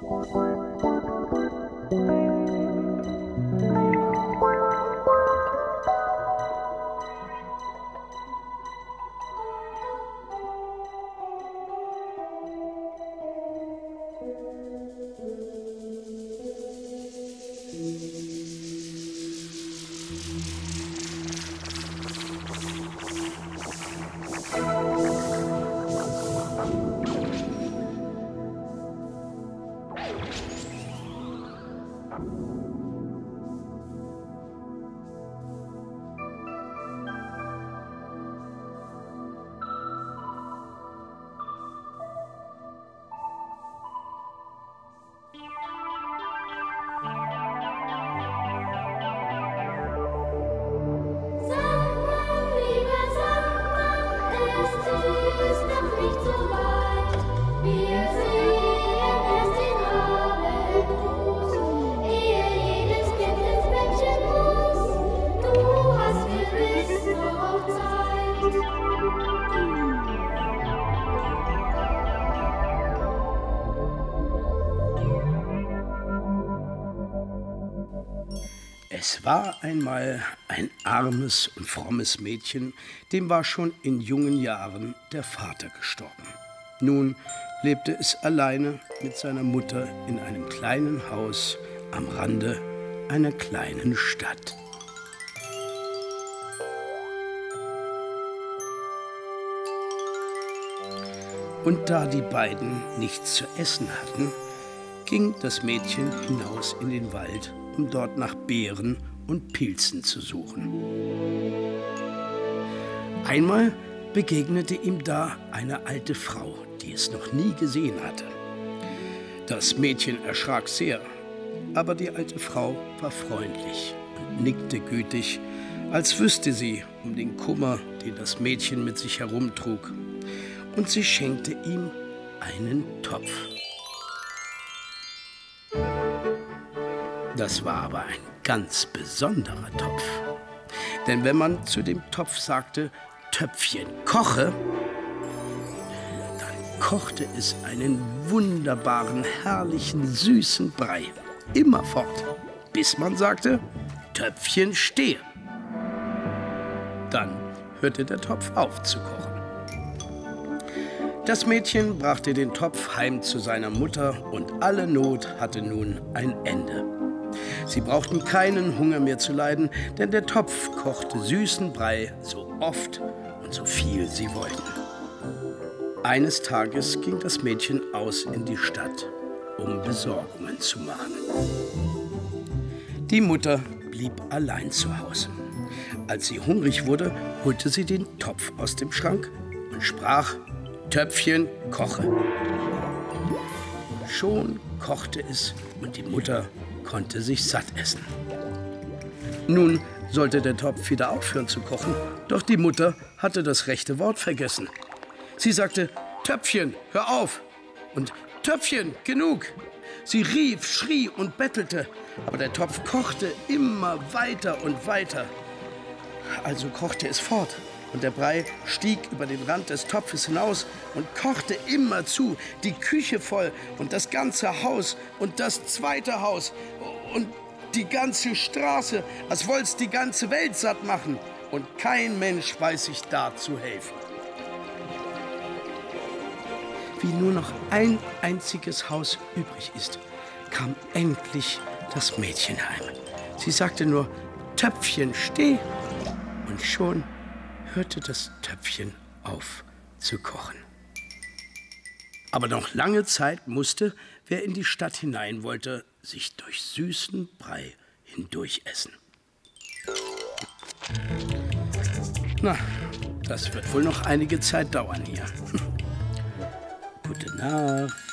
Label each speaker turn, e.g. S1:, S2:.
S1: Es war einmal ein armes und frommes Mädchen, dem war schon in jungen Jahren der Vater gestorben. Nun lebte es alleine mit seiner Mutter in einem kleinen Haus am Rande einer kleinen Stadt. Und da die beiden nichts zu essen hatten, ging das Mädchen hinaus in den Wald, um dort nach Beeren und Pilzen zu suchen. Einmal begegnete ihm da eine alte Frau, die es noch nie gesehen hatte. Das Mädchen erschrak sehr, aber die alte Frau war freundlich und nickte gütig, als wüsste sie um den Kummer, den das Mädchen mit sich herumtrug. Und sie schenkte ihm einen Topf. Das war aber ein ganz besonderer Topf. Denn wenn man zu dem Topf sagte, Töpfchen, koche, dann kochte es einen wunderbaren, herrlichen, süßen Brei. Immerfort, bis man sagte, Töpfchen, stehe. Dann hörte der Topf auf zu kochen. Das Mädchen brachte den Topf heim zu seiner Mutter und alle Not hatte nun ein Ende. Sie brauchten keinen Hunger mehr zu leiden, denn der Topf kochte süßen Brei so oft und so viel sie wollten. Eines Tages ging das Mädchen aus in die Stadt, um Besorgungen zu machen. Die Mutter blieb allein zu Hause. Als sie hungrig wurde, holte sie den Topf aus dem Schrank und sprach: Töpfchen, koche. Schon kochte es und die Mutter konnte sich satt essen. Nun sollte der Topf wieder aufhören zu kochen, doch die Mutter hatte das rechte Wort vergessen. Sie sagte: Töpfchen, hör auf! Und Töpfchen, genug! Sie rief, schrie und bettelte, aber der Topf kochte immer weiter und weiter. Also kochte es fort. Und der Brei stieg über den Rand des Topfes hinaus und kochte immerzu, die Küche voll und das ganze Haus und das zweite Haus und die ganze Straße, als wollte es die ganze Welt satt machen. Und kein Mensch weiß sich da zu helfen. Wie nur noch ein einziges Haus übrig ist, kam endlich das Mädchen heim. Sie sagte nur: Töpfchen, steh! Und schon hörte das Töpfchen auf zu kochen. Aber noch lange Zeit musste, wer in die Stadt hinein wollte, sich durch süßen Brei hindurch essen. Na, das wird wohl noch einige Zeit dauern hier. Gute Nacht.